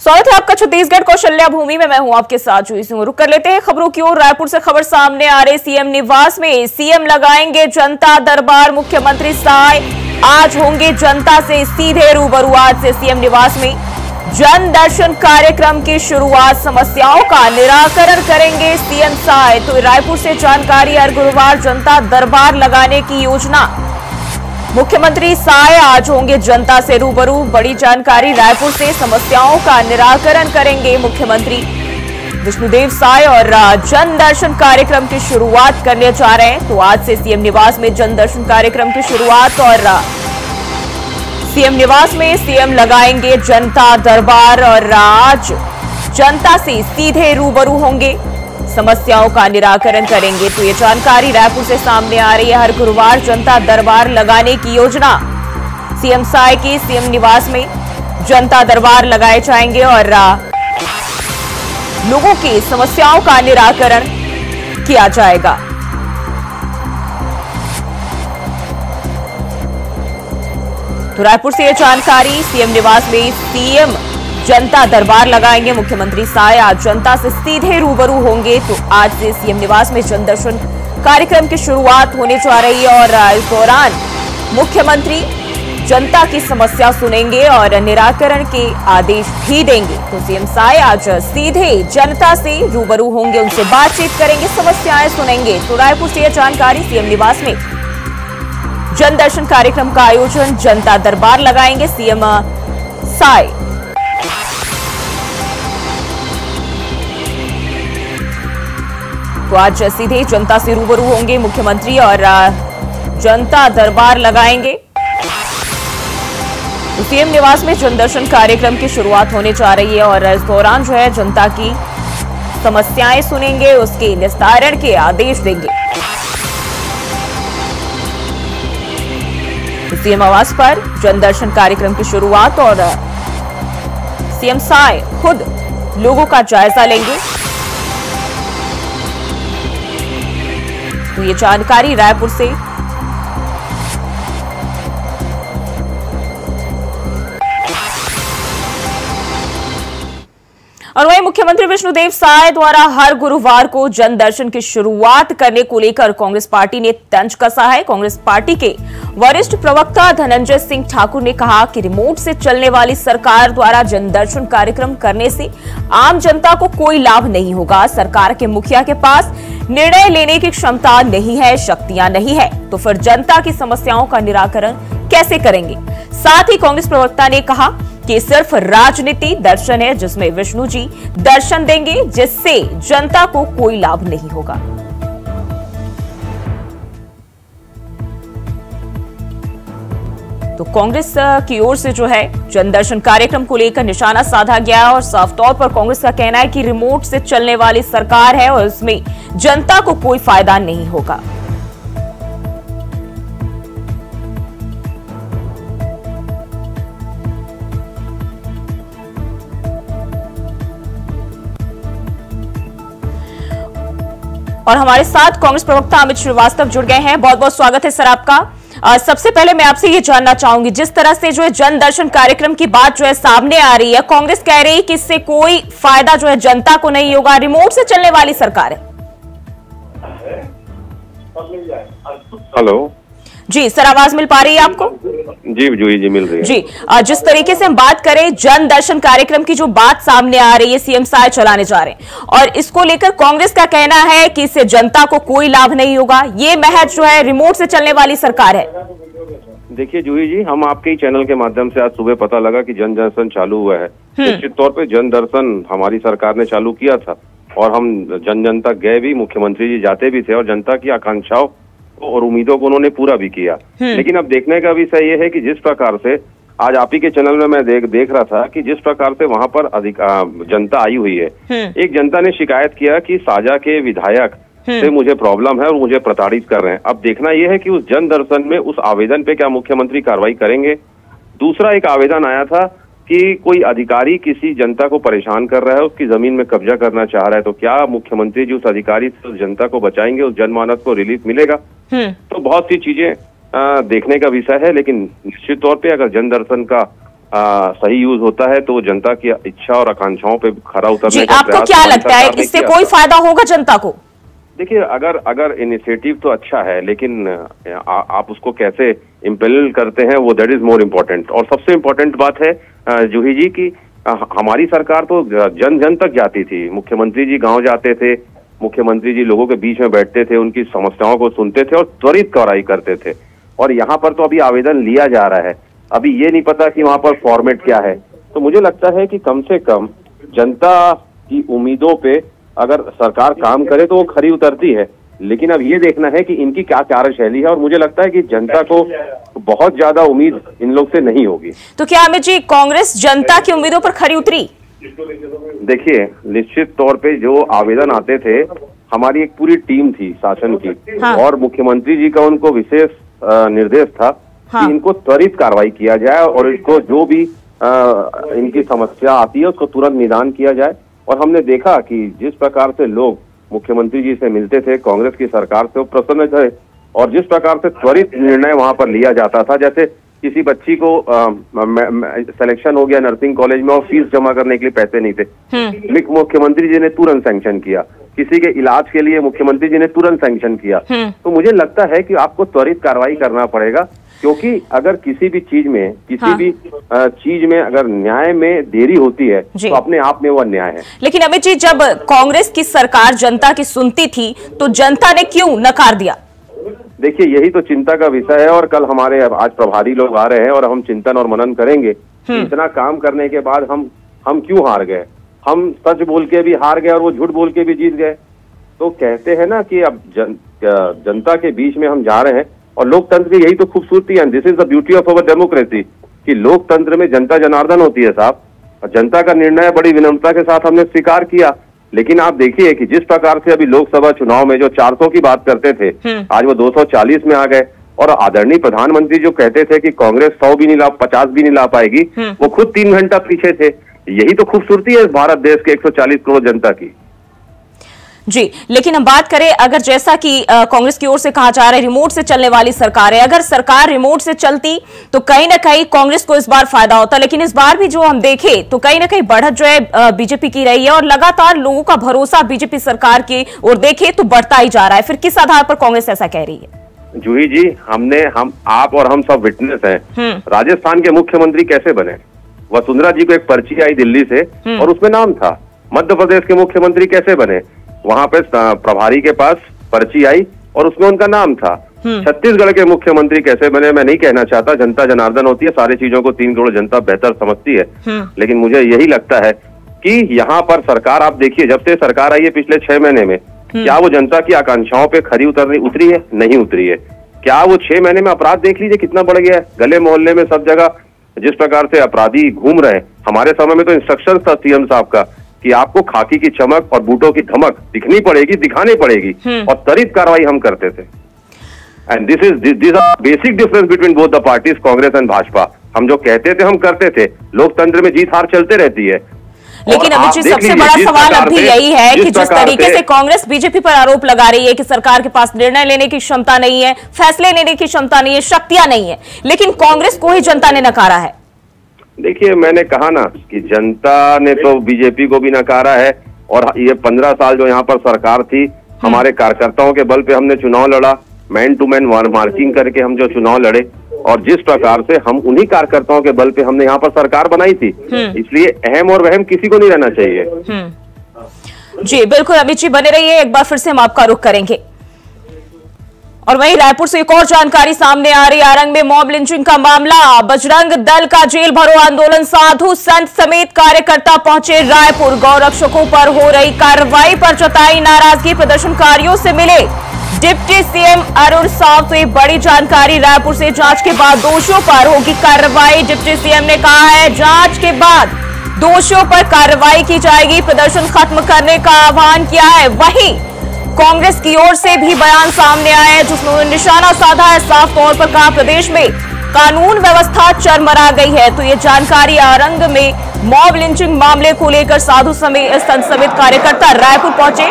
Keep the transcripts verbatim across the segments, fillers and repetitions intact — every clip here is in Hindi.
स्वागत है आपका छत्तीसगढ़ कौशल्या भूमि में। मैं हूं आपके साथ जुई सिंह। रुक कर लेते हैं खबरों की ओर। रायपुर से खबर सामने आ रही, सीएम निवास में सीएम लगाएंगे जनता दरबार। मुख्यमंत्री साय आज होंगे जनता से सीधे रूबरू। आज से सीएम निवास में जन दर्शन कार्यक्रम की शुरुआत। समस्याओं का निराकरण करेंगे सीएम साय। तो रायपुर से जानकारी, हर गुरुवार जनता दरबार लगाने की योजना। मुख्यमंत्री साय आज होंगे जनता से रूबरू। बड़ी जानकारी रायपुर से, समस्याओं का निराकरण करेंगे मुख्यमंत्री विष्णुदेव साय और जन दर्शन कार्यक्रम की शुरुआत करने जा रहे हैं। तो आज से सीएम निवास में जन दर्शन कार्यक्रम की शुरुआत और सीएम निवास में सीएम लगाएंगे जनता दरबार और आज जनता से सीधे रूबरू होंगे, समस्याओं का निराकरण करेंगे। तो ये जानकारी रायपुर से सामने आ रही है। हर गुरुवार जनता दरबार लगाने की योजना सीएम साय की। सीएम निवास में जनता दरबार लगाए जाएंगे और लोगों की समस्याओं का निराकरण किया जाएगा। तो रायपुर से यह जानकारी, सीएम निवास में सीएम जनता दरबार लगाएंगे मुख्यमंत्री साय। आज जनता से सीधे रूबरू होंगे। तो आज से सीएम निवास में जन दर्शन कार्यक्रम की शुरुआत होने जा रही है और इस दौरान मुख्यमंत्री जनता की समस्या सुनेंगे और निराकरण के आदेश भी देंगे। तो सीएम साय आज सीधे जनता से रूबरू होंगे, उनसे बातचीत करेंगे, समस्याएं सुनेंगे। तो रायपुर से यह जानकारी, सीएम निवास में जन दर्शन कार्यक्रम का आयोजन, जनता दरबार लगाएंगे सीएम साय। तो आज सीधे जनता से रूबरू होंगे मुख्यमंत्री और जनता दरबार लगाएंगे। तो सीएम निवास में जन दर्शन कार्यक्रम की शुरुआत होने जा रही है और इस दौरान जो है जनता की समस्याएं सुनेंगे, उसके निस्तारण के आदेश देंगे। तो सीएम आवास पर जन दर्शन कार्यक्रम की शुरुआत और सीएम साय खुद लोगों का जायजा लेंगे। तो ये जानकारी रायपुर से। और वहीं मुख्यमंत्री विष्णुदेव साय द्वारा हर गुरुवार को जन दर्शन की शुरुआत करने को लेकर कांग्रेस पार्टी ने तंज कसा है। कांग्रेस पार्टी के वरिष्ठ प्रवक्ता धनंजय सिंह ठाकुर ने कहा कि रिमोट से चलने वाली सरकार द्वारा जन दर्शन कार्यक्रम करने से आम जनता को कोई लाभ नहीं होगा। सरकार के मुखिया के पास निर्णय लेने की क्षमता नहीं है, शक्तियां नहीं है, तो फिर जनता की समस्याओं का निराकरण कैसे करेंगे। साथ ही कांग्रेस प्रवक्ता ने कहा कि सिर्फ राजनीति दर्शन है जिसमें विष्णु जी दर्शन देंगे, जिससे जनता को कोई लाभ नहीं होगा। तो कांग्रेस की ओर से जो है जन दर्शन कार्यक्रम को लेकर निशाना साधा गया और साफ तौर पर कांग्रेस का कहना है कि रिमोट से चलने वाली सरकार है और इसमें जनता को कोई फायदा नहीं होगा। और हमारे साथ कांग्रेस प्रवक्ता अमित श्रीवास्तव जुड़ गए हैं। बहुत बहुत स्वागत है सर आपका। आ, सबसे पहले मैं आपसे ये जानना चाहूंगी, जिस तरह से जो है जन दर्शन कार्यक्रम की बात जो है सामने आ रही है, कांग्रेस कह रही है कि इससे कोई फायदा जो है जनता को नहीं होगा, रिमोट से चलने वाली सरकार है। हेलो जी सर, आवाज मिल पा रही है आपको? जी जूही जी मिल रही है जी। जिस तरीके से हम बात करें जन दर्शन कार्यक्रम की, जो बात सामने आ रही है सीएम साय चलाने जा रहे हैं और इसको लेकर कांग्रेस का कहना है कि इससे जनता को कोई लाभ नहीं होगा, ये महज जो है रिमोट से चलने वाली सरकार है। देखिए जूही जी, हम आपके ही चैनल के माध्यम से आज सुबह पता लगा कि जन दर्शन चालू हुआ है। निश्चित तौर पे जन दर्शन हमारी सरकार ने चालू किया था और हम जन जन तक गए भी, मुख्यमंत्री जी जाते भी थे और जनता की आकांक्षाओं और उम्मीदों को उन्होंने पूरा भी किया। लेकिन अब देखने का विषय ये है कि जिस प्रकार से आज आप ही के चैनल में मैं देख देख रहा था कि जिस प्रकार से वहां पर अधिक जनता आई हुई है, एक जनता ने शिकायत किया कि साजा के विधायक से मुझे प्रॉब्लम है और मुझे प्रताड़ित कर रहे हैं। अब देखना यह है कि उस जन दर्शन में उस आवेदन पे क्या मुख्यमंत्री कार्रवाई करेंगे। दूसरा एक आवेदन आया था कि कोई अधिकारी किसी जनता को परेशान कर रहा है, उसकी जमीन में कब्जा करना चाह रहा है, तो क्या मुख्यमंत्री जी उस अधिकारी से उस जनता को बचाएंगे, उस जनमानस को रिलीफ मिलेगा। तो बहुत सी चीजें देखने का विषय है, लेकिन निश्चित तौर पे अगर जन दर्शन का आ, सही यूज होता है तो वो जनता की इच्छा और आकांक्षाओं पे खरा उतरने का आपको क्या लगता है इससे कोई फायदा होगा जनता को? देखिए, अगर अगर इनिशिएटिव तो अच्छा है, लेकिन आ, आप उसको कैसे इम्प्लीमेंट करते हैं वो दैट इज मोर इम्पोर्टेंट। और सबसे इम्पोर्टेंट बात है जूही जी की हमारी सरकार तो जन जन तक जाती थी। मुख्यमंत्री जी गांव जाते थे, मुख्यमंत्री जी लोगों के बीच में बैठते थे, उनकी समस्याओं को सुनते थे और त्वरित कार्रवाई करते थे। और यहाँ पर तो अभी आवेदन लिया जा रहा है, अभी ये नहीं पता कि वहां पर फॉर्मेट क्या है। तो मुझे लगता है कि कम से कम जनता की उम्मीदों पे अगर सरकार काम करे तो वो खरी उतरती है। लेकिन अब ये देखना है कि इनकी क्या कार्यशैली है, और मुझे लगता है कि जनता को बहुत ज्यादा उम्मीद इन लोग से नहीं होगी। तो क्या अमित जी, कांग्रेस जनता की उम्मीदों पर खरी उतरी? देखिए, निश्चित तौर पे जो आवेदन आते थे, हमारी एक पूरी टीम थी शासन की, हाँ। और मुख्यमंत्री जी का उनको विशेष निर्देश था, हाँ। कि इनको त्वरित कार्रवाई किया जाए और इसको जो भी आ, इनकी समस्या आती है उसको तुरंत निदान किया जाए। और हमने देखा कि जिस प्रकार से लोग मुख्यमंत्री जी से मिलते थे, कांग्रेस की सरकार से, वो प्रसन्न थे, और जिस प्रकार से त्वरित निर्णय वहां पर लिया जाता था, जैसे किसी बच्ची को सिलेक्शन हो गया नर्सिंग कॉलेज में और फीस जमा करने के लिए पैसे नहीं थे, मुख्यमंत्री जी ने तुरंत सैंक्शन किया। किसी के इलाज के लिए मुख्यमंत्री जी ने तुरंत सैंक्शन किया। तो मुझे लगता है कि आपको त्वरित कार्रवाई करना पड़ेगा, क्योंकि अगर किसी भी चीज में किसी हाँ। भी चीज में अगर न्याय में देरी होती है तो अपने आप में वो अन्याय है। लेकिन अमित जी, जब कांग्रेस की सरकार जनता की सुनती थी तो जनता ने क्यों नकार दिया? देखिए, यही तो चिंता का विषय है, और कल हमारे आज प्रभारी लोग आ रहे हैं और हम चिंतन और मनन करेंगे कि इतना काम करने के बाद हम हम क्यों हार गए। हम सच बोल के भी हार गए और वो झूठ बोल के भी जीत गए। तो कहते हैं ना कि अब जन, जनता के बीच में हम जा रहे हैं, और लोकतंत्र की यही तो खूबसूरती है, this is the beauty of our democracy, कि लोकतंत्र में जनता जनार्दन होती है साहब। और जनता का निर्णय बड़ी विनम्रता के साथ हमने स्वीकार किया। लेकिन आप देखिए कि जिस प्रकार से अभी लोकसभा चुनाव में जो चार सौ की बात करते थे, आज वो दो सौ चालीस में आ गए। और आदरणीय प्रधानमंत्री जो कहते थे कि कांग्रेस सौ भी नहीं ला पचास भी नहीं ला पाएगी, वो खुद तीन घंटा पीछे थे। यही तो खूबसूरती है इस भारत देश के एक सौ चालीस करोड़ जनता की। जी, लेकिन हम बात करें, अगर जैसा कि कांग्रेस की ओर से कहा जा रहा है रिमोट से चलने वाली सरकार है, अगर सरकार रिमोट से चलती तो कहीं ना कहीं कांग्रेस को इस बार फायदा होता। लेकिन इस बार भी जो हम देखें तो कहीं ना कहीं बढ़त जो है बीजेपी की रही है, और लगातार लोगों का भरोसा बीजेपी सरकार की ओर देखे तो बढ़ता ही जा रहा है। फिर किस आधार पर कांग्रेस ऐसा कह रही है? जूही जी, हमने हम आप और हम सब विटनेस हैं। राजस्थान के मुख्यमंत्री कैसे बने? वसुंधरा जी को एक पर्ची आई दिल्ली से और उसमें नाम था। मध्य प्रदेश के मुख्यमंत्री कैसे बने? वहां पे प्रभारी के पास पर्ची आई और उसमें उनका नाम था। छत्तीसगढ़ के मुख्यमंत्री कैसे बने? मैं नहीं कहना चाहता, जनता जनार्दन होती है, सारी चीजों को तीन करोड़ जनता बेहतर समझती है। लेकिन मुझे यही लगता है कि यहाँ पर सरकार, आप देखिए, जब से सरकार आई है पिछले छह महीने में, क्या वो जनता की आकांक्षाओं पे खरी उतरनी उतरी है? नहीं उतरी है। क्या वो छह महीने में अपराध देख लीजिए कितना बढ़ गया है। गले मोहल्ले में सब जगह जिस प्रकार से अपराधी घूम रहे हैं, हमारे समय में तो इंस्ट्रक्शन था सीएम साहब का कि आपको खाकी की चमक और बूटों की धमक दिखनी पड़ेगी, दिखानी पड़ेगी, और त्वरित कार्रवाई हम करते थे। And this is this are basic difference between both the parties, Congress and Bhajpa. हम जो कहते थे हम करते थे। लोकतंत्र में जीत हार चलते रहती है। लेकिन अमित जी, सबसे बड़ा सवाल अब भी यही है कि जिस तरीके से कांग्रेस बीजेपी पर आरोप लगा रही है कि सरकार के पास निर्णय लेने की क्षमता नहीं है, फैसले लेने की क्षमता नहीं है, शक्तियां नहीं है, लेकिन कांग्रेस को ही जनता ने नकारा है। देखिए, मैंने कहा ना कि जनता ने तो बीजेपी को भी नकारा है, और ये पंद्रह साल जो यहाँ पर सरकार थी, हमारे कार्यकर्ताओं के बल पे हमने चुनाव लड़ा, मैन टू मैन मार्किंग करके हम जो चुनाव लड़े, और जिस प्रकार से हम उन्हीं कार्यकर्ताओं के बल पे हमने यहाँ पर सरकार बनाई थी। इसलिए अहम और वहम किसी को नहीं रहना चाहिए। जी बिल्कुल, अमित जी बने रहिए, एक बार फिर से हम आपका रुख करेंगे। और वहीं रायपुर से एक और जानकारी सामने आ रही है। आरंग में मॉब लिंचिंग का मामला, बजरंग दल का जेल भरो आंदोलन, साधु संत समेत कार्यकर्ता पहुंचे रायपुर। गौरक्षकों पर हो रही कार्रवाई पर जताई नाराजगी, प्रदर्शनकारियों से मिले डिप्टी सीएम अरुण साव। तो बड़ी जानकारी रायपुर से, जांच के बाद दोषियों पर होगी कार्रवाई। डिप्टी सीएम ने कहा है जांच के बाद दोषियों पर कार्रवाई की जाएगी, प्रदर्शन खत्म करने का आह्वान किया है। वहीं कांग्रेस की ओर से भी बयान सामने आया है जिसमें उन्होंने निशाना साधा है, साफ तौर पर कहा प्रदेश में कानून व्यवस्था चरमरा गई है। तो ये जानकारी आरंग में मॉब लिंचिंग मामले को लेकर साधु समेत संत समेत कार्यकर्ता रायपुर पहुंचे।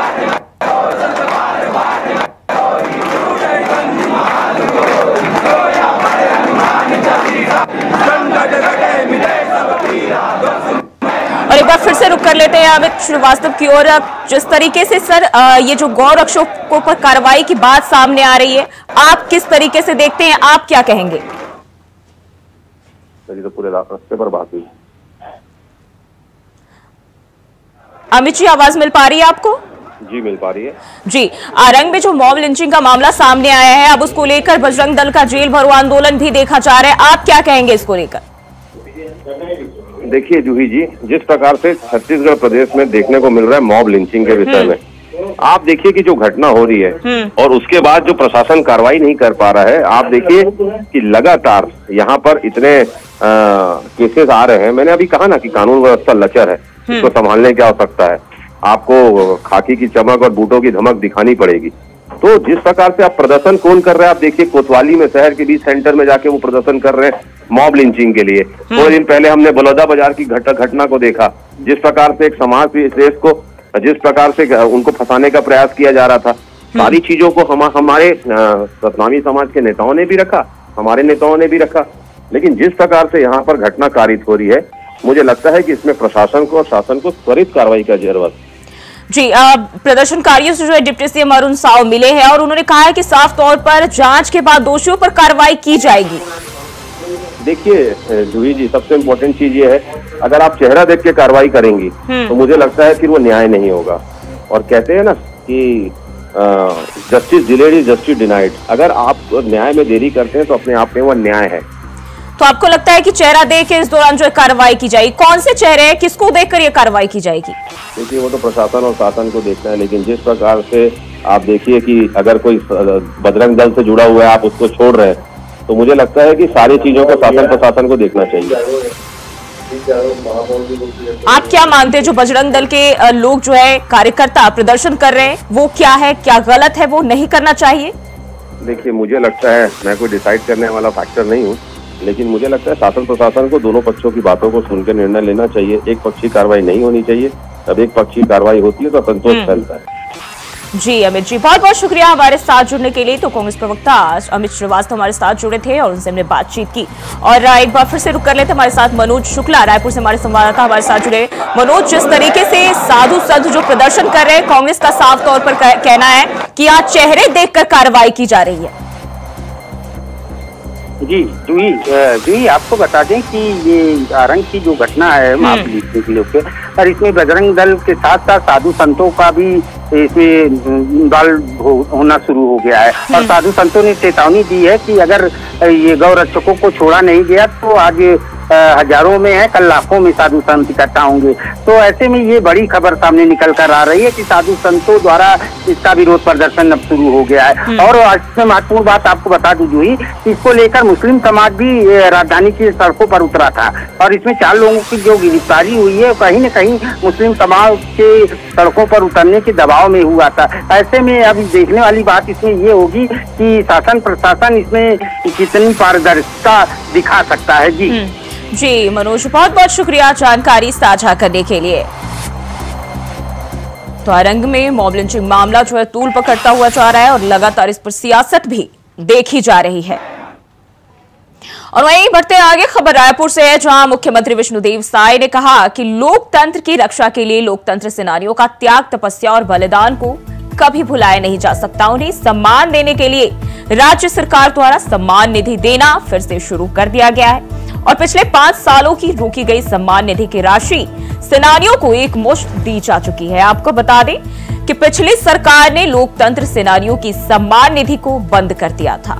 फिर से रुक कर लेते हैं अमित श्रीवास्तव की ओर। जिस तरीके से सर ये जो गौ रक्षकों पर कार्रवाई की बात सामने आ रही है, आप किस तरीके से देखते हैं, आप क्या कहेंगे? तो पूरे रास्ते पर बात हुई। अमित जी, आवाज मिल पा रही है आपको? जी मिल पा रही है जी। आरंग में जो मॉब लिंचिंग का मामला सामने आया है, अब उसको लेकर बजरंग दल का जेल भरो आंदोलन भी देखा जा रहा है, आप क्या कहेंगे इसको लेकर? देखिए जूही जी, जिस प्रकार से छत्तीसगढ़ प्रदेश में देखने को मिल रहा है मॉब लिंचिंग के विषय में, आप देखिए कि जो घटना हो रही है और उसके बाद जो प्रशासन कार्रवाई नहीं कर पा रहा है, आप देखिए कि लगातार यहाँ पर इतने केसेस आ रहे हैं। मैंने अभी कहा ना कि कानून व्यवस्था लचर है, इसको संभालने की आवश्यकता है। आपको खाकी की चमक और बूटों की धमक दिखानी पड़ेगी। तो जिस प्रकार से आप प्रदर्शन कौन कर रहे हैं, आप देखिए कोतवाली में शहर के बीच सेंटर में जाके वो प्रदर्शन कर रहे हैं मॉब लिंचिंग के लिए। थोड़े दिन पहले हमने बलौदा बाजार की घट, घटना को देखा, जिस प्रकार से एक समाज श्रेष्ठ को जिस प्रकार से उनको फंसाने का प्रयास किया जा रहा था। सारी चीजों को हम हमारे सतनामी समाज के नेताओं ने भी रखा, हमारे नेताओं ने भी रखा, लेकिन जिस प्रकार से यहाँ पर घटना कारित हो रही है, मुझे लगता है कि इसमें प्रशासन को और शासन को त्वरित कार्रवाई का जरूरत। जी, प्रदर्शनकारियों से जो है डिप्टी सीएम अरुण साव मिले हैं और उन्होंने कहा है कि साफ तौर पर जांच के बाद दोषियों पर कार्रवाई की जाएगी। देखिए जूही जी, सबसे इम्पोर्टेंट चीज ये है, अगर आप चेहरा देख के कार्रवाई करेंगी तो मुझे लगता है कि वो न्याय नहीं होगा। और कहते हैं ना कि justice delayed is justice denied. अगर आप न्याय में देरी करते हैं तो अपने आप में वो न्याय है। तो आपको लगता है कि चेहरा देख के इस दौरान जो है कार्रवाई की जाएगी? कौन से चेहरे हैं, किसको देखकर ये कार्रवाई की जाएगी? देखिए वो तो प्रशासन और शासन को देखना है, लेकिन जिस प्रकार से आप देखिए कि अगर कोई बजरंग दल से जुड़ा हुआ है, आप उसको छोड़ रहे हैं, तो मुझे लगता है कि सारी चीजों को शासन प्रशासन को देखना चाहिए। आप क्या मानते हैं, जो बजरंग दल के लोग जो है कार्यकर्ता प्रदर्शन कर रहे हैं, वो क्या है, क्या गलत है, वो नहीं करना चाहिए? देखिए मुझे लगता है, मैं कोई डिसाइड करने वाला फैक्टर नहीं हूँ, लेकिन मुझे लगता है शासन प्रशासन को दोनों पक्षों की बातों को सुनकर निर्णय लेना चाहिए। एक पक्षी कार्रवाई नहीं होनी चाहिए। जब एक पक्षी कार्रवाई होती है तो असंतोष फैलता है। जी अमित जी, बहुत बहुत शुक्रिया हमारे साथ जुड़ने के लिए। तो कांग्रेस प्रवक्ता अमित श्रीवास्तव हमारे साथ जुड़े थे और उनसे हमने बातचीत की। और एक बार फिर से रुक कर लेते हमारे साथ मनोज शुक्ला, रायपुर से हमारे संवाददाता हमारे साथ जुड़े। मनोज, जिस तरीके से साधु संत जो प्रदर्शन कर रहे हैं, कांग्रेस का साफ तौर पर कहना है कि आज चेहरे देखकर कार्रवाई की जा रही है। जी जूही जूही आपको बता दें कि ये आरंग की जो घटना है मॉब लिंचिंग के लोग, और इसमें बजरंग दल के साथ साथ साधु संतों का भी इसमें इन्वॉल्व हो, होना शुरू हो गया है। और साधु संतों ने चेतावनी दी है कि अगर ये गौ रक्षकों को छोड़ा नहीं गया तो आज हजारों में है, कल लाखों में साधु संत इकट्ठा होंगे। तो ऐसे में ये बड़ी खबर सामने निकल कर आ रही है कि साधु संतों द्वारा इसका विरोध प्रदर्शन अब शुरू हो गया है। और इसमें महत्वपूर्ण बात आपको बता दूं जूही, इसको लेकर मुस्लिम समाज भी राजधानी की सड़कों पर उतरा था और इसमें चार लोगों की जो गिरफ्तारी हुई है, कहीं न कहीं मुस्लिम समाज के सड़कों पर उतरने के दबाव में हुआ था। ऐसे में अब देखने वाली बात इसमें ये होगी कि शासन प्रशासन इसमें कितनी पारदर्शिता दिखा सकता है। जी जी मनोज, बहुत बहुत शुक्रिया जानकारी साझा करने के लिए। तो आरंग में मॉब लिंचिंग मामला जो है तूल पकड़ता हुआ जा रहा है और लगातार इस पर सियासत भी देखी जा रही है। और वहीं बढ़ते आगे, खबर रायपुर से है, जहां मुख्यमंत्री विष्णुदेव साय ने कहा कि लोकतंत्र की रक्षा के लिए लोकतंत्र सेनानियों का त्याग, तपस्या और बलिदान को कभी भुलाया नहीं जा सकता। उन्हें सम्मान देने के लिए राज्य सरकार द्वारा सम्मान निधि देना फिर से शुरू कर दिया गया है और पिछले पांच सालों की रोकी गई सम्मान निधि की राशि सेनानियों को एक मुश्त दी जा चुकी है। आपको बता दें कि पिछली सरकार ने लोकतंत्र सेनानियों की सम्मान निधि को बंद कर दिया था।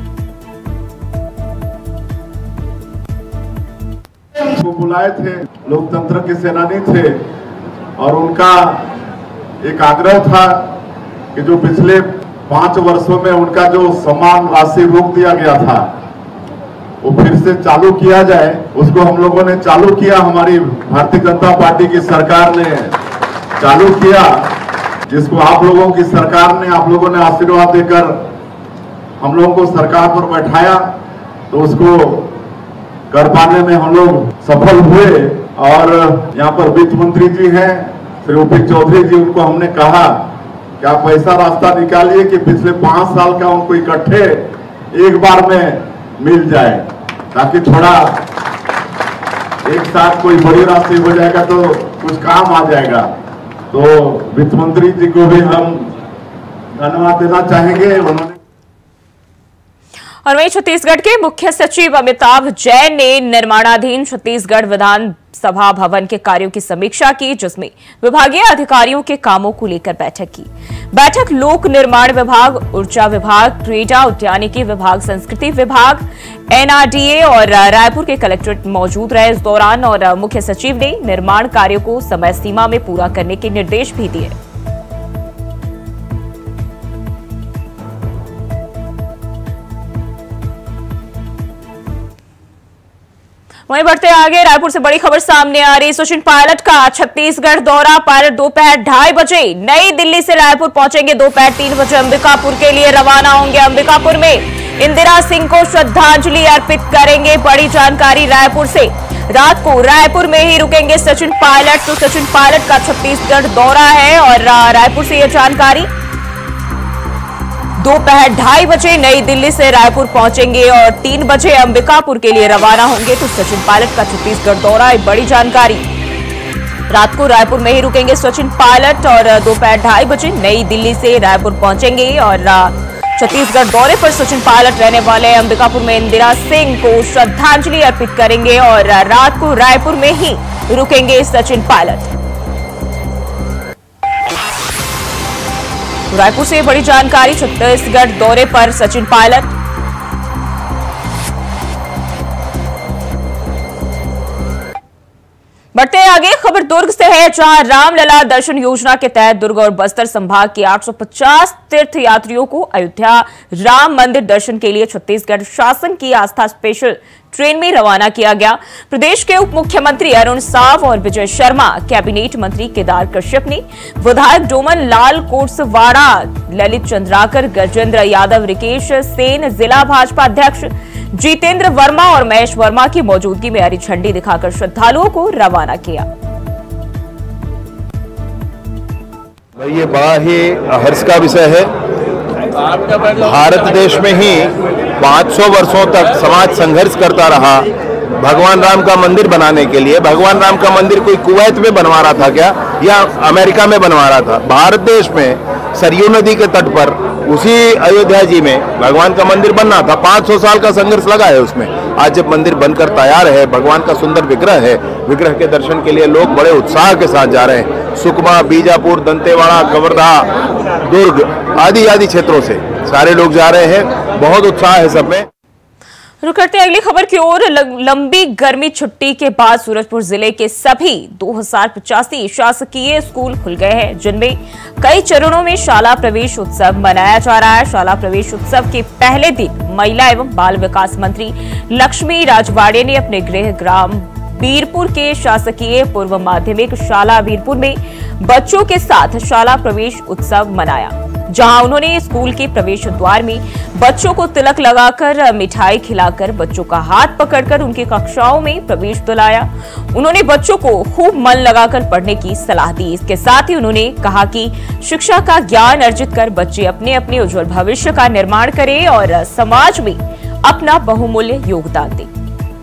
वो बुलाए थे, लोकतंत्र के सेनानी थे और उनका एक आग्रह था कि जो पिछले पांच वर्षों में उनका जो सम्मान राशि रोक दिया गया था वो फिर से चालू किया जाए। उसको हम लोगों ने चालू किया, हमारी भारतीय जनता पार्टी की सरकार ने चालू किया, जिसको आप लोगों की सरकार ने, आप लोगों ने आशीर्वाद देकर हम लोगों को सरकार पर बैठाया, तो उसको कर पाने में हम लोग सफल हुए। और यहाँ पर वित्त मंत्री जी हैं श्री ओपी चौधरी जी, उनको हमने कहा कि आप ऐसा रास्ता निकालिए कि पिछले पांच साल का उनको इकट्ठे एक बार में मिल जाए, ताकि थोड़ा एक साथ कोई बड़ी राशि हो जाएगा तो कुछ काम आ जाएगा। तो वित्त मंत्री जी को भी हम धन्यवाद देना चाहेंगे। उन्होंने और वहीं छत्तीसगढ़ के मुख्य सचिव अमिताभ जैन ने निर्माणाधीन छत्तीसगढ़ विधानसभा भवन के कार्यों की समीक्षा की, जिसमें विभागीय अधिकारियों के कामों को लेकर बैठक की। बैठक लोक निर्माण विभाग, ऊर्जा विभाग, क्रीडा उद्यानिकी विभाग, संस्कृति विभाग, एनआरडीए और रायपुर के कलेक्टर मौजूद रहे इस दौरान। और मुख्य सचिव ने निर्माण कार्यों को समय सीमा में पूरा करने के निर्देश भी दिए। वहीं बढ़ते आगे, रायपुर से बड़ी खबर सामने आ रही। सचिन पायलट का छत्तीसगढ़ दौरा। पायलट दोपहर ढाई बजे नई दिल्ली से रायपुर पहुंचेंगे। दोपहर तीन बजे अंबिकापुर के लिए रवाना होंगे। अंबिकापुर में इंदिरा सिंह को श्रद्धांजलि अर्पित करेंगे। बड़ी जानकारी रायपुर से। रात को रायपुर में ही रुकेंगे सचिन पायलट। तो सचिन पायलट का छत्तीसगढ़ दौरा है और रायपुर से यह जानकारी। दोपहर ढाई बजे नई दिल्ली से रायपुर पहुंचेंगे और तीन बजे अंबिकापुर के लिए रवाना होंगे। तो सचिन पायलट का छत्तीसगढ़ दौरा, एक बड़ी जानकारी। रात को रायपुर में ही रुकेंगे सचिन पायलट और दोपहर ढाई बजे नई दिल्ली से रायपुर पहुंचेंगे। और छत्तीसगढ़ दौरे पर सचिन पायलट रहने वाले अंबिकापुर में इंदिरा सिंह को श्रद्धांजलि अर्पित करेंगे और रात को रायपुर में ही रुकेंगे सचिन पायलट। रायपुर से बड़ी जानकारी। छत्तीसगढ़ दौरे पर सचिन पायलट। बढ़ते आगे, खबर दुर्ग से है, जहां रामलला दर्शन योजना के तहत दुर्ग और बस्तर संभाग के आठ सौ पचास तीर्थ यात्रियों को अयोध्या राम मंदिर दर्शन के लिए छत्तीसगढ़ शासन की आस्था स्पेशल ट्रेन में रवाना किया गया। प्रदेश के उप मुख्यमंत्री अरुण साव और विजय शर्मा, कैबिनेट मंत्री केदार कश्यप ने, विधायक डोमन लाल कोटसवाड़ा, ललित चंद्राकर, गजेंद्र यादव, रिकेश सेन, जिला भाजपा अध्यक्ष जितेंद्र वर्मा और महेश वर्मा की मौजूदगी में हरी झंडी दिखाकर श्रद्धालुओं को रवाना किया। ये बड़ा ही हर्ष का विषय है। भारत देश में ही पाँच सौ वर्षों तक समाज संघर्ष करता रहा भगवान राम का मंदिर बनाने के लिए। भगवान राम का मंदिर कोई कुवैत में बनवा रहा था क्या, या अमेरिका में बनवा रहा था? भारत देश में सरयू नदी के तट पर उसी अयोध्या जी में भगवान का मंदिर बनना था। पाँच सौ साल का संघर्ष लगा है उसमें। आज जब मंदिर बनकर तैयार है, भगवान का सुंदर विग्रह है, विग्रह के दर्शन के लिए लोग बड़े उत्साह के साथ जा रहे हैं। सुकमा, बीजापुर, दंतेवाड़ा, कवर्धा, दुर्ग आदि आदि क्षेत्रों से सारे लोग जा रहे हैं। बहुत उत्साह है सब में। रुक करते हैं अगली खबर की ओर। लंबी गर्मी छुट्टी के बाद सूरजपुर जिले के सभी दो हजार पचासी शासकीय स्कूल खुल गए हैं, जिनमें कई चरणों में शाला प्रवेश उत्सव मनाया जा रहा है। शाला प्रवेश उत्सव के पहले दिन महिला एवं बाल विकास मंत्री लक्ष्मी राजवाड़े ने अपने गृह ग्राम बीरपुर के शासकीय पूर्व माध्यमिक शाला बीरपुर में बच्चों के साथ शाला प्रवेश उत्सव मनाया, जहां उन्होंने स्कूल के प्रवेश द्वार में बच्चों को तिलक लगाकर, मिठाई खिलाकर, बच्चों का हाथ पकड़कर उनकी कक्षाओं में प्रवेश दिलाया। उन्होंने बच्चों को खूब मन लगाकर पढ़ने की सलाह दी। इसके साथ ही उन्होंने कहा कि शिक्षा का ज्ञान अर्जित कर बच्चे अपने अपने उज्जवल भविष्य का निर्माण करें और समाज में अपना बहुमूल्य योगदान दें।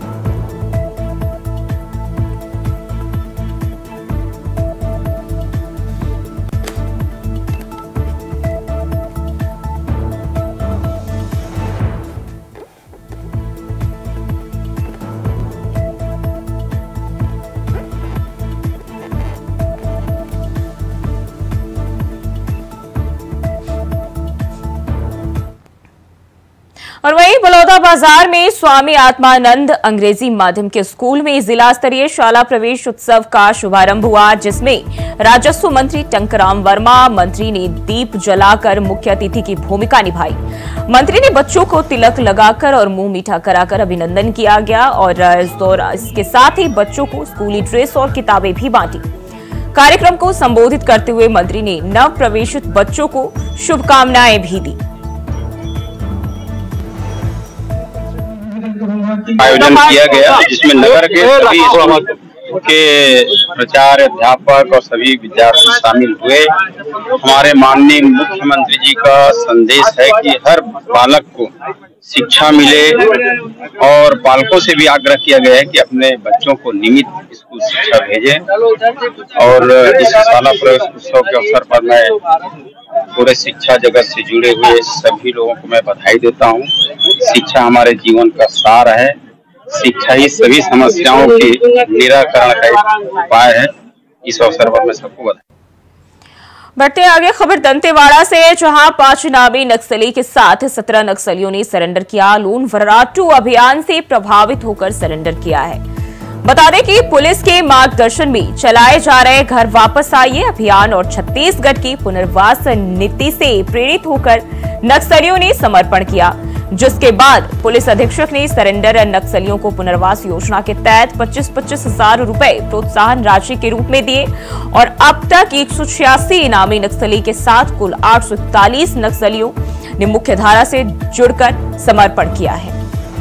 और वहीं बलौदा बाजार में स्वामी आत्मानंद अंग्रेजी माध्यम के स्कूल में जिला स्तरीय शाला प्रवेश उत्सव का शुभारंभ हुआ, जिसमें राजस्व मंत्री टंकराम वर्मा मंत्री ने दीप जलाकर मुख्य अतिथि की भूमिका निभाई। मंत्री ने बच्चों को तिलक लगाकर और मुंह मीठा कराकर अभिनंदन किया गया और इस दौरान इसके साथ ही बच्चों को स्कूली ड्रेस और किताबें भी बांटी। कार्यक्रम को संबोधित करते हुए मंत्री ने नव प्रवेशित बच्चों को शुभकामनाएं भी दी। आयोजन किया गया, जिसमें नगर के सभी स्कूल के प्राचार्य, अध्यापक और सभी विद्यार्थी शामिल हुए। हमारे माननीय मुख्यमंत्री जी का संदेश है कि हर बालक को शिक्षा मिले, और पालकों से भी आग्रह किया गया है कि अपने बच्चों को नियमित स्कूल शिक्षा भेजें। और इस शाला प्रवेश उत्सव के अवसर पर मैं पूरे शिक्षा जगत से जुड़े हुए सभी लोगों को मैं बधाई देता हूँ। शिक्षा हमारे जीवन का सार है, शिक्षा ही सभी समस्याओं के निराकरण का एक उपाय है। इस अवसर पर मैं सबको बधाई। बढ़ते आगे खबर दंतेवाड़ा से, जहां पांच इनामी नक्सली के साथ सत्रह नक्सलियों ने सरेंडर किया। लून वर्राटू अभियान से प्रभावित होकर सरेंडर किया है। बता दें कि पुलिस के मार्गदर्शन में चलाए जा रहे घर वापस आइए अभियान और छत्तीसगढ़ की पुनर्वास नीति से प्रेरित होकर नक्सलियों ने समर्पण किया, जिसके बाद पुलिस अधीक्षक ने सरेंडर नक्सलियों को पुनर्वास योजना के तहत पच्चीस पच्चीस हजार रुपए प्रोत्साहन राशि के रूप में दिए और अब तक एक सौ छियासी इनामी नक्सली के साथ कुल आठ सौ इकतालीस नक्सलियों ने मुख्य धारा से जुड़कर समर्पण किया है।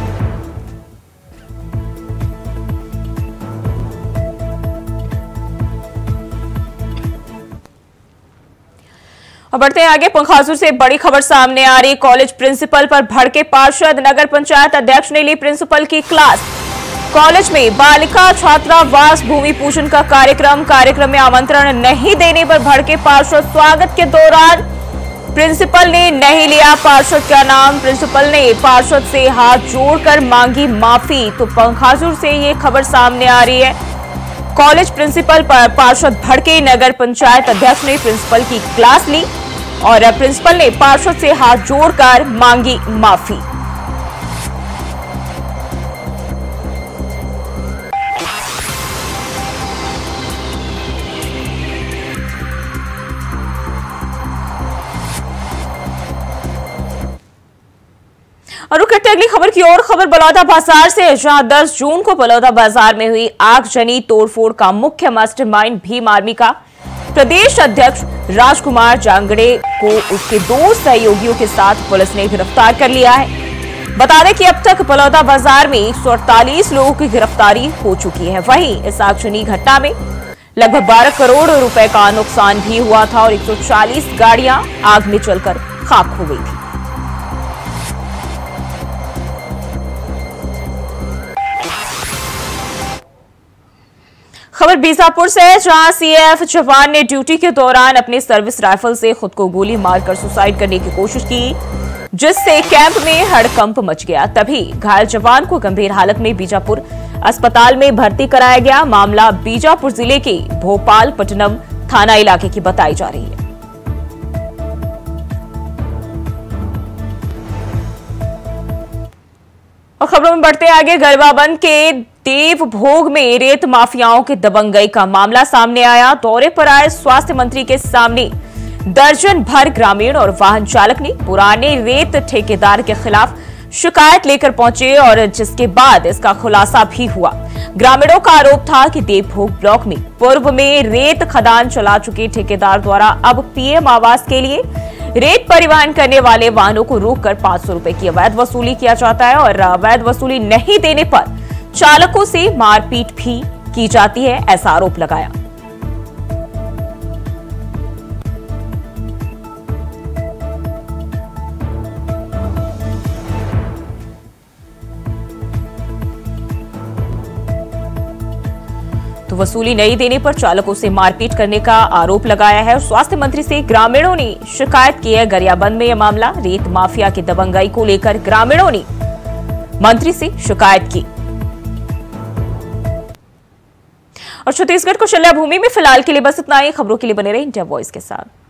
और बढ़ते हैं आगे, पंखासुर से बड़ी खबर सामने आ रही। कॉलेज प्रिंसिपल पर भड़के पार्षद, नगर पंचायत अध्यक्ष ने ली प्रिंसिपल की क्लास। कॉलेज में बालिका छात्रावास भूमि पूजन का कार्यक्रम कार्यक्रम में आमंत्रण नहीं देने पर भड़के पार्षद। स्वागत के दौरान प्रिंसिपल ने नहीं लिया पार्षद का नाम। प्रिंसिपल ने पार्षद से हाथ जोड़कर मांगी माफी। तो पंखासुर से ये खबर सामने आ रही है। कॉलेज प्रिंसिपल पर पार्षद भड़के, नगर पंचायत अध्यक्ष ने प्रिंसिपल की क्लास ली और प्रिंसिपल ने पार्षद से हाथ जोड़कर मांगी माफी। और रुक करते अगली खबर की ओर। खबर बलौदा बाजार से, जहां दस जून को बलौदा बाजार में हुई आगजनी तोड़फोड़ का मुख्य मास्टरमाइंड भीम आर्मी का प्रदेश अध्यक्ष राजकुमार जांगड़े को उसके दो सहयोगियों के साथ पुलिस ने गिरफ्तार कर लिया है। बता दें कि अब तक बलौदा बाजार में एक सौ अड़तालीस लोगों की गिरफ्तारी हो चुकी है। वहीं इस आगजनी घटना में लगभग बारह करोड़ रुपए का नुकसान भी हुआ था और एक सौ चालीस गाड़ियां आग में जलकर खाक हो गई थी। खबर बीजापुर से, जहां सीएएफ जवान ने ड्यूटी के दौरान अपने सर्विस राइफल से खुद को गोली मारकर सुसाइड करने की कोशिश की, जिससे कैंप में हड़कंप मच गया। तभी घायल जवान को गंभीर हालत में बीजापुर अस्पताल में भर्ती कराया गया। मामला बीजापुर जिले के भोपालपट्टनम थाना इलाके की बताई जा रही है। और खबरों में बढ़ते आगे, गरबाबंद के देवभोग में रेत माफियाओं की दबंगई का मामला सामने आया। दौरे पर आए स्वास्थ्य मंत्री के सामने दर्जन भर ग्रामीण और वाहन चालक ने पुराने रेत ठेकेदार के खिलाफ शिकायत लेकर पहुंचे और जिसके बाद इसका खुलासा भी हुआ। ग्रामीणों का आरोप था कि देवभोग ब्लॉक में पूर्व में रेत खदान चला चुके ठेकेदार द्वारा अब पीएम आवास के लिए रेत परिवहन करने वाले वाहनों को रोककर पांच सौ रुपए की अवैध वसूली किया जाता है और अवैध वसूली नहीं देने पर चालकों से मारपीट भी की जाती है, ऐसा आरोप लगाया। तो वसूली नहीं देने पर चालकों से मारपीट करने का आरोप लगाया है। स्वास्थ्य मंत्री से ग्रामीणों ने शिकायत की है। गरियाबंद में यह मामला, रेत माफिया की दबंगई को लेकर ग्रामीणों ने मंत्री से शिकायत की। और छत्तीसगढ़ को शल्या भूमि में फिलहाल के लिए बस इतना ही। खबरों के लिए बने रहे इंडिया वॉइस के साथ।